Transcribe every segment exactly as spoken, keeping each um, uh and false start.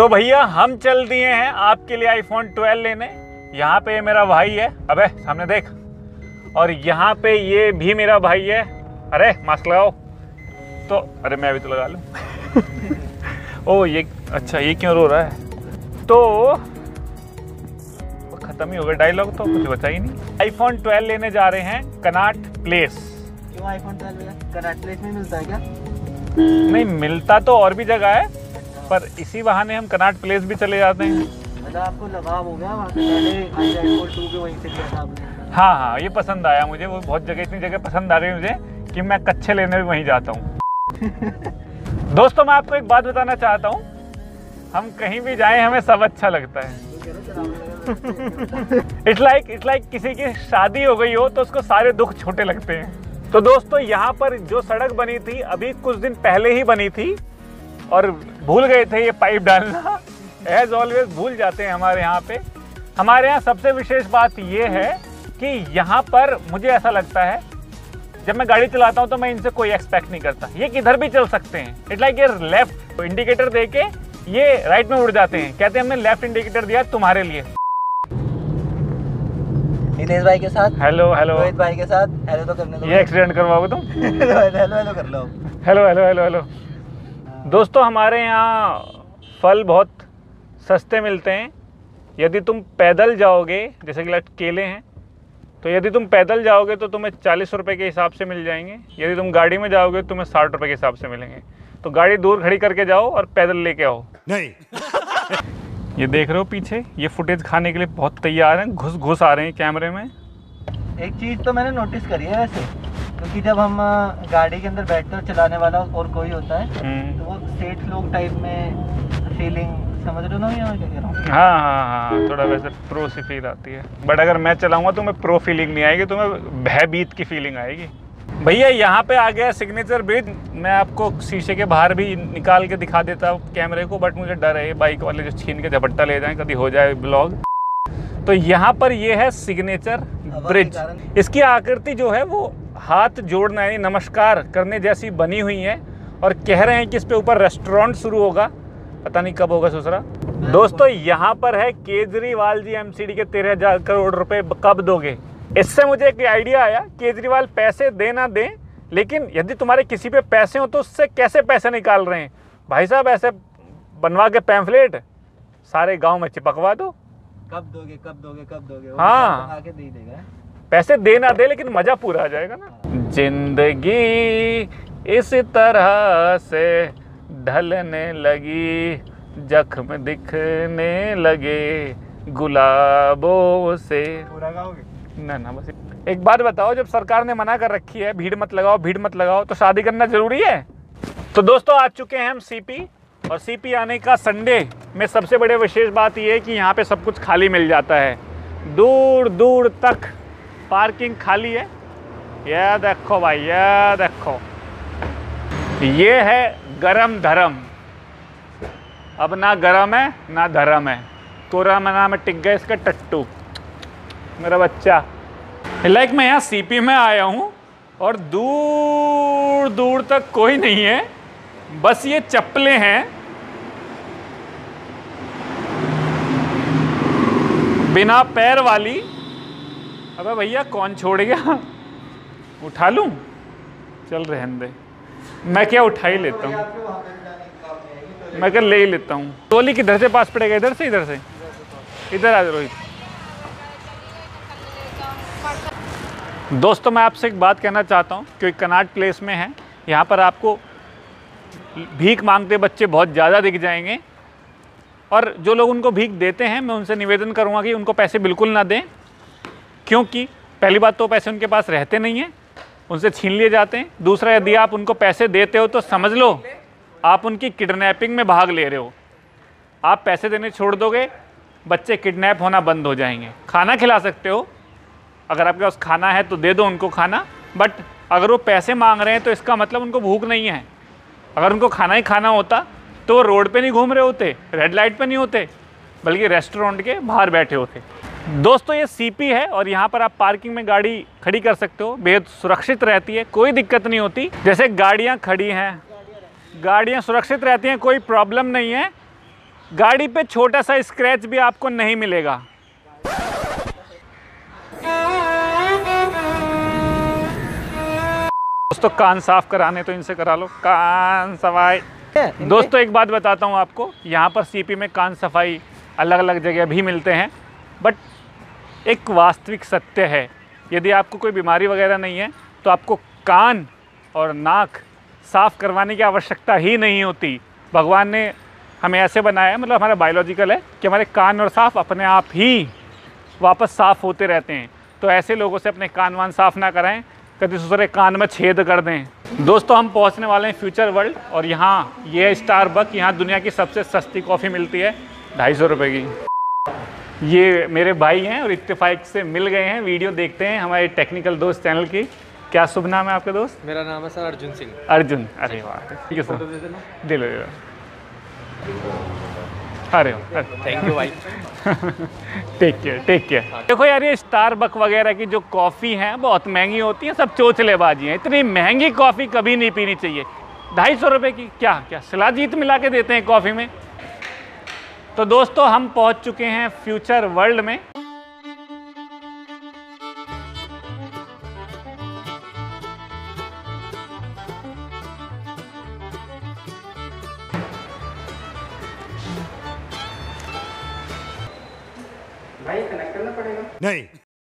तो भैया हम चल दिए हैं आपके लिए आईफोन ट्वेल्व लेने। यहाँ पे मेरा भाई है, अबे सामने देख, और यहाँ पे ये भी मेरा भाई है। अरे मास्क लगाओ। तो अरे मैं भी तो लगा लूँ। ओ ये अच्छा, ये क्यों रो रहा है? तो खत्म ही हो गया डायलॉग, तो कुछ बचा ही नहीं। आईफोन ट्वेल्व लेने जा रहे हैं कनॉट प्लेस। क्यों आईफोन ट्वेल्व कनॉट प्लेस में मिलता है क्या? नहीं मिलता तो और भी जगह है, पर इसी बहाने हम कनॉट प्लेस भी चले जाते हैं। मतलब आपको लगाव हो गया वहाँ पे, पहले आईफोन टू के वहीं से लिया था आपने? हाँ हाँ, ये पसंद आया मुझे, वो बहुत जगह, इतनी जगह पसंद आ गई मुझे कि मैं कच्चे लेने भी वहीं जाता हूँ। दोस्तों मैं आपको एक बात बताना चाहता हूँ, हम कहीं भी जाएं हमें सब अच्छा लगता है। इट्स लाइक इट्स लाइक किसी की शादी हो गई हो तो उसको सारे दुख छोटे लगते हैं। तो दोस्तों यहाँ पर जो सड़क बनी थी अभी कुछ दिन पहले ही बनी थी और भूल गए थे ये पाइप डालना। एज ऑलवेज भूल जाते हैं हमारे यहाँ पे। हमारे यहाँ सबसे विशेष बात ये है कि यहाँ पर मुझे ऐसा लगता है जब मैं गाड़ी चलाता हूँ तो मैं इनसे कोई एक्सपेक्ट नहीं करता, ये किधर भी चल सकते हैं। इट्स लाइक ये लेफ्ट इंडिकेटर दे के ये राइट में उड़ जाते हैं, कहते हैं हमने लेफ्ट इंडिकेटर दिया तुम्हारे लिए। नीलेश भाई के साथ हेलो हेलो, रोहित भाई के साथ हेलो तो करने दो। ये एक्सीडेंट करवाओगे तुम? हेलो हेलो कर लो। Hello hello hello hello. दोस्तों हमारे यहाँ फल बहुत सस्ते मिलते हैं। यदि तुम पैदल जाओगे, जैसे कि केले हैं, तो यदि तुम पैदल जाओगे तो तुम्हें चालीस रुपए के हिसाब से मिल जाएंगे। यदि तुम गाड़ी में जाओगे तो तुम्हें साठ रुपए के हिसाब से मिलेंगे। तो गाड़ी दूर खड़ी करके जाओ और पैदल लेके आओ। नहीं। ये देख रहे हो पीछे, ये फुटेज खाने के लिए बहुत तैयार हैं, घुस घुस आ रहे हैं कैमरे में। एक चीज़ तो मैंने नोटिस करी है वैसे, क्योंकि जब हम गाड़ी के अंदर बैठते हैं चलाने वाला और कोई होता है तो वो सेठ लोग टाइप में फीलिंग, समझ रहे हो ना मैं क्या कह रहा हूँ? हाँ हाँ हाँ, थोड़ा वैसे प्रो सी फील आती है। बट अगर मैं चलाऊंगा तो मैं प्रो फीलिंग नहीं आएगी, तो मैं भयभीत की फीलिंग आएगी। भैया यहाँ पे आ गया सिग्नेचर ब्रिज। मैं आपको शीशे के बाहर भी निकाल के दिखा देता हूँ कैमरे को, बट मुझे डर है ये बाइक वाले जो छीन के झपट्टा ले जाएं, कभी हो जाए ब्लॉग। तो यहाँ पर ये है सिग्नेचर ब्रिज। इसकी आकृति जो है वो हाथ जोड़ना यानी नमस्कार करने जैसी बनी हुई है, और कह रहे हैं कि इस पे ऊपर रेस्टोरेंट शुरू होगा, पता नहीं कब होगा ससुरा। दोस्तों यहाँ पर है केजरीवाल जी एमसीडी के तेरह हजार करोड़ रुपए कब दोगे। इससे मुझे एक आइडिया आया, केजरीवाल पैसे दे ना दें, लेकिन यदि तुम्हारे किसी पे पैसे हो तो उससे कैसे पैसे निकाल रहे हैं भाई साहब। ऐसे बनवा के पैम्फलेट सारे गांव में चिपकवा दो। कब दोगे कब दोगे कब दोगे, हाँ आके दे देगा। पैसे पैसे दे ना दे लेकिन मजा पूरा आ जाएगा ना। जिंदगी इस तरह से ढलने लगी, जख्म दिखने लगे गुलाबों से। पूरा गाओगे? ना ना, बस एक बात बताओ, जब सरकार ने मना कर रखी है भीड़ मत लगाओ भीड़ मत लगाओ, तो शादी करना जरूरी है? तो दोस्तों आ चुके हैं हम सीपी, और सीपी आने का संडे में सबसे बड़े विशेष बात यह है कि यहाँ पे सब कुछ खाली मिल जाता है। दूर दूर तक पार्किंग खाली है। यह देखो भाई, यह देखो, ये है गरम धर्म। अब ना गरम है ना धर्म है, कोरोना में टिक गया इसका टट्टू, मेरा बच्चा। लाइक मैं यहाँ सीपी में आया हूँ और दूर दूर तक कोई नहीं है, बस ये चप्पलें हैं बिना पैर वाली। अबे भैया कौन छोड़ गया, उठा लूँ? चल रहने दे, मैं क्या उठा ही लेता हूँ, मैं क्या ले ही लेता हूँ। टोली किधर से पास पड़ेगा? इधर से? इधर से इधर आ जाओ रोहित। दोस्तों मैं आपसे एक बात कहना चाहता हूँ, क्योंकि कनॉट प्लेस में है, यहाँ पर आपको भीख मांगते बच्चे बहुत ज़्यादा दिख जाएंगे, और जो लोग उनको भीख देते हैं मैं उनसे निवेदन करूँगा कि उनको पैसे बिल्कुल ना दें, क्योंकि पहली बात तो पैसे उनके पास रहते नहीं हैं, उनसे छीन लिए जाते हैं। दूसरा, यदि आप उनको पैसे देते हो तो समझ लो आप उनकी किडनैपिंग में भाग ले रहे हो। आप पैसे देने छोड़ दोगे, बच्चे किडनैप होना बंद हो जाएंगे। खाना खिला सकते हो, अगर आपके पास खाना है तो दे दो उनको खाना, बट अगर वो पैसे मांग रहे हैं तो इसका मतलब उनको भूख नहीं है। अगर उनको खाना ही खाना होता तो वो रोड पे नहीं घूम रहे होते, रेड लाइट पे नहीं होते, बल्कि रेस्टोरेंट के बाहर बैठे होते। दोस्तों ये सीपी है और यहाँ पर आप पार्किंग में गाड़ी खड़ी कर सकते हो, बेहद सुरक्षित रहती है, कोई दिक्कत नहीं होती। जैसे गाड़ियाँ खड़ी हैं, गाड़ियाँ सुरक्षित रहती हैं, कोई प्रॉब्लम नहीं है। गाड़ी पे छोटा सा स्क्रैच भी आपको नहीं मिलेगा। दोस्तों कान साफ कराने तो इनसे करा लो, कान सफाई। दोस्तों एक बात बताता हूँ आपको, यहाँ पर सीपी में कान सफाई अलग अलग जगह भी मिलते हैं, बट एक वास्तविक सत्य है, यदि आपको कोई बीमारी वगैरह नहीं है तो आपको कान और नाक साफ़ करवाने की आवश्यकता ही नहीं होती। भगवान ने हमें ऐसे बनाया है, मतलब हमारा बायोलॉजिकल है कि हमारे कान और साफ़ अपने आप ही वापस साफ़ होते रहते हैं। तो ऐसे लोगों से अपने कान वान साफ़ ना कराएं, कभी दूसरे कान में छेद कर दें। दोस्तों हम पहुंचने वाले हैं फ्यूचर वर्ल्ड, और यहाँ ये है स्टारबक। यहाँ दुनिया की सबसे सस्ती कॉफ़ी मिलती है, ढाई सौ रुपये की। ये मेरे भाई हैं और इत्तेफाक से मिल गए हैं। वीडियो देखते हैं हमारे टेक्निकल दोस्त चैनल की। क्या शुभ नाम है आपके दोस्त? मेरा नाम है सर अर्जुन सिंह। अर्जुन, अरे वाह, ठीक है सर, दे लो दे लो। अरे थैंक यू भाई। Take care take care. देखो यार, ये स्टारबक वगैरह की जो कॉफ़ी हैं बहुत महंगी होती हैं, सब चोचलेबाजी हैं। इतनी महंगी कॉफ़ी कभी नहीं पीनी चाहिए। ढाई सौ रुपये की क्या क्या शिलाजीत मिला के देते हैं कॉफ़ी में। तो दोस्तों हम पहुंच चुके हैं फ्यूचर वर्ल्ड में। भाई कनेक्ट करना पड़ेगा? नहीं।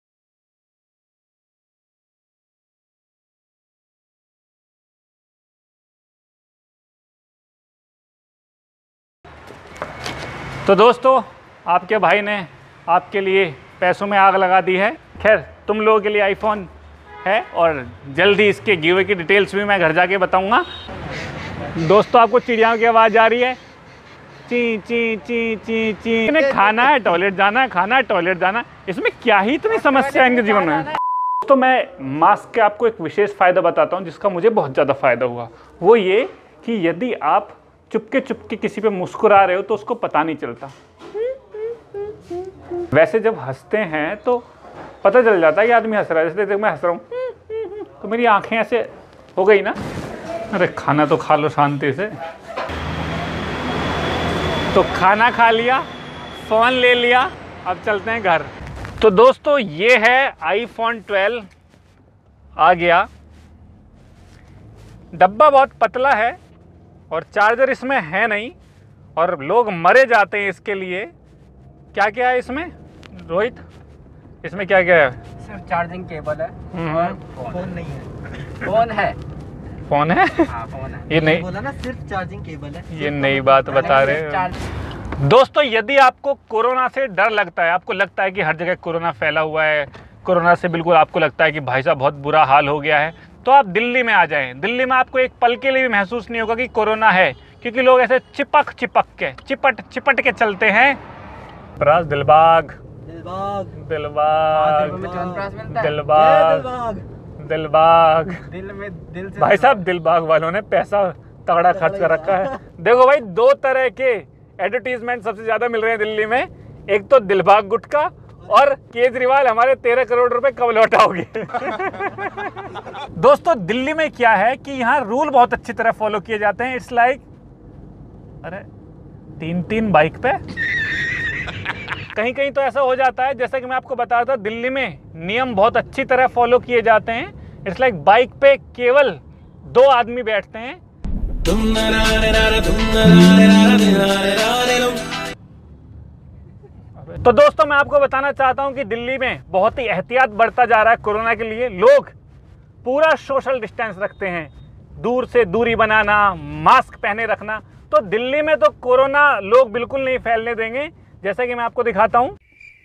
तो दोस्तों आपके भाई ने आपके लिए पैसों में आग लगा दी है। खैर तुम लोगों के लिए आईफोन है, और जल्दी इसके गिवे की डिटेल्स भी मैं घर जाके बताऊंगा। दोस्तों आपको चिड़ियाओं की आवाज़ आ रही है, ची ची ची ची ची। इन्हें खाना है, टॉयलेट जाना है, खाना है, टॉयलेट जाना है। इसमें क्या ही इतनी समस्या है इनके जीवन में। तो मैं मास्क के आपको एक विशेष फ़ायदा बताता हूँ जिसका मुझे बहुत ज़्यादा फ़ायदा हुआ। वो ये कि यदि आप चुपके चुपके किसी पे मुस्कुरा रहे हो तो उसको पता नहीं चलता। वैसे जब हंसते हैं तो पता चल जाता है कि आदमी हंस रहा है। जैसे जब मैं हंस रहा हूँ तो मेरी आंखें ऐसे हो गई ना, अरे खाना तो खा लो शांति से। तो खाना खा लिया, फ़ोन ले लिया, अब चलते हैं घर। तो दोस्तों ये है आईफोन ट्वेल्व आ गया। डब्बा बहुत पतला है और चार्जर इसमें है नहीं, और लोग मरे जाते हैं इसके लिए। क्या क्या है इसमें रोहित? इसमें क्या क्या है? सिर्फ चार्जिंग केबल है और फोन नहीं है। फोन है। फोन है? हाँ फोन है। ये नहीं बोला ना, सिर्फ चार्जिंग केबल है। ये नई बात बता रहे हो। दोस्तों यदि आपको कोरोना से डर लगता है, आपको लगता है कि हर जगह कोरोना फैला हुआ है, कोरोना से बिल्कुल आपको लगता है कि भाई साहब बहुत बुरा हाल हो गया है, तो आप दिल्ली में आ जाएं। दिल्ली में आपको एक पल के लिए भी महसूस नहीं होगा कि कोरोना है, क्योंकि लोग ऐसे चिपक चिपक के चिपट चिपट के चलते हैं। प्रास दिलबाग दिलबाग दिलबाग दिलबाग दिलबाग दिलबाग दिल में दिल से भाई साहब दिलबाग वालों ने पैसा तगड़ा खर्च कर रखा है। देखो भाई, दो तरह के एडवर्टीजमेंट सबसे ज्यादा मिल रहे हैं दिल्ली में। एक तो दिलबाग गुटका, और केजरीवाल हमारे तेरह करोड़ रुपए कब लौटाओगे। दोस्तों दिल्ली में क्या है कि यहाँ रूल बहुत अच्छी तरह फॉलो किए जाते हैं। इट्स लाइक like, अरे तीन तीन बाइक पे। कहीं कहीं तो ऐसा हो जाता है, जैसा कि मैं आपको बता रहा था, दिल्ली में नियम बहुत अच्छी तरह फॉलो किए जाते हैं। इट्स लाइक बाइक पे केवल दो आदमी बैठते हैं। तो दोस्तों मैं आपको बताना चाहता हूं कि दिल्ली में बहुत ही एहतियात बढ़ता जा रहा है कोरोना के लिए। लोग पूरा सोशल डिस्टेंस रखते हैं, दूर से दूरी बनाना, मास्क पहने रखना। तो दिल्ली में तो कोरोना लोग बिल्कुल नहीं फैलने देंगे, जैसा कि मैं आपको दिखाता हूं।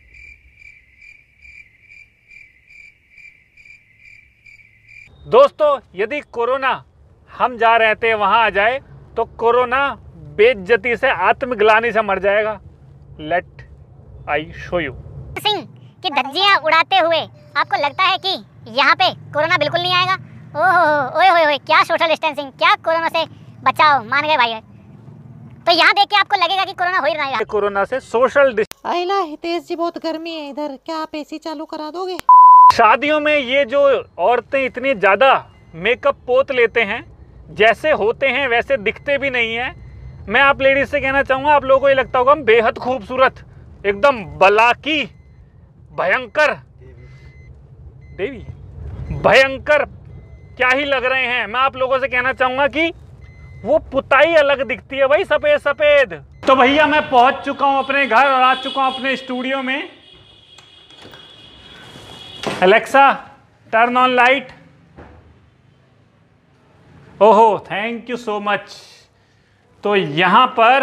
दोस्तों यदि कोरोना हम जा रहे थे वहां आ जाए तो कोरोना बेइज्जती से आत्मग्लानि से मर जाएगा। Let I show you. Singh की धज्जियां उड़ाते हुए आपको लगता है कि यहाँ पे कोरोना बिल्कुल नहीं आएगा? ओहो ओए होए होए, क्या सोशल डिस्टेंसिंग, क्या कोरोना से बचाओ, मान गए भाई। तो यहाँ देख के आपको लगेगा कि कोरोना हो ही रहा है। कोरोना से सोशल आइला हितेश जी, बहुत गर्मी है इधर, क्या आप एसी चालू करा दोगे? शादियों में ये जो औरतें इतनी ज्यादा मेकअप पोत लेते हैं, जैसे होते हैं वैसे दिखते भी नहीं है। मैं आप लेडीज से कहना चाहूंगा, आप लोगों को ये लगता होगा हम बेहद खूबसूरत, एकदम बलाकी, भयंकर देवी, भयंकर क्या ही लग रहे हैं। मैं आप लोगों से कहना चाहूंगा कि वो पुताई अलग दिखती है भाई, सफेद सफेद। तो भैया मैं पहुंच चुका हूं अपने घर और आ चुका हूं अपने स्टूडियो में। Alexa turn on light. ओहो थैंक यू सो मच। तो यहां पर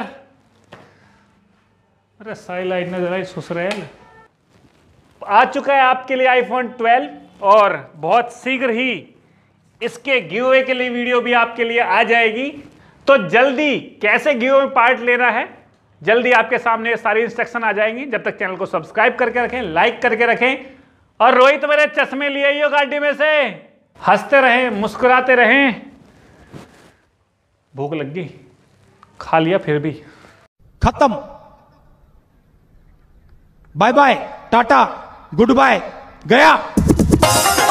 अरे साइलाइट ने जरा सुसरेल आ चुका है आपके लिए आईफोन ट्वेल्व और बहुत शीघ्र ही इसके गिवअवे के लिए वीडियो भी आपके लिए आ जाएगी। तो जल्दी कैसे गिवअवे में पार्ट लेना है, जल्दी आपके सामने ये सारी इंस्ट्रक्शन आ जाएंगी। जब तक चैनल को सब्सक्राइब करके रखें, लाइक करके रखें। और रोहित मेरे चश्मे लिए आइयो गाड़ी में से, हंसते रहें, मुस्कुराते रहें। भूख लग गई, खा लिया फिर भी। खत्म, bye bye, tata, goodbye, गया।